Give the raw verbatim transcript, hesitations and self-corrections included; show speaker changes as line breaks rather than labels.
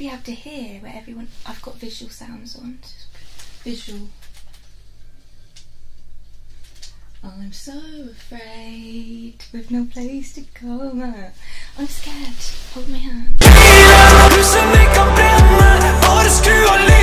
be able to hear where everyone. I've got visual sounds on. Visual. I'm so afraid with no place to go. I'm scared. Hold my hand.